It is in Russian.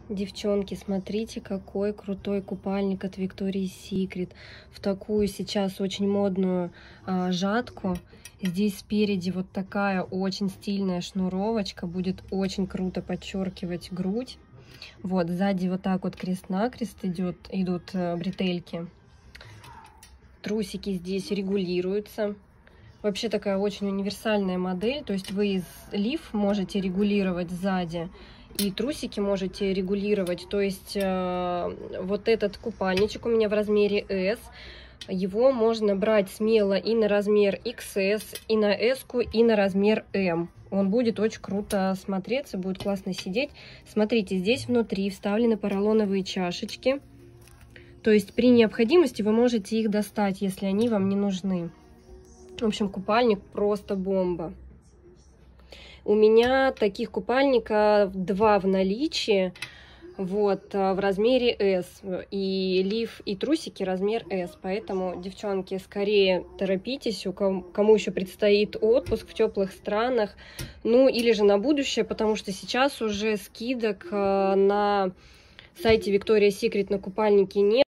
Девчонки, смотрите, какой крутой купальник от Victoria's Secret. В такую сейчас очень модную жатку. Здесь спереди вот такая очень стильная шнуровочка. Будет очень круто подчеркивать грудь. Вот, сзади вот так вот крест-накрест идут бретельки. Трусики здесь регулируются. Вообще такая очень универсальная модель. То есть вы из лиф можете регулировать сзади. И трусики можете регулировать. То есть вот этот купальничек у меня в размере S. Его можно брать смело и на размер XS, и на S, и на размер M. Он будет очень круто смотреться, будет классно сидеть. Смотрите, здесь внутри вставлены поролоновые чашечки. То есть при необходимости вы можете их достать, если они вам не нужны. В общем, купальник просто бомба. У меня таких купальников 2 в наличии, вот, в размере S. И лиф, и трусики размер S. Поэтому, девчонки, скорее торопитесь, кому еще предстоит отпуск в теплых странах. Ну, или же на будущее, потому что сейчас уже скидок на сайте Victoria's Secret на купальники нет.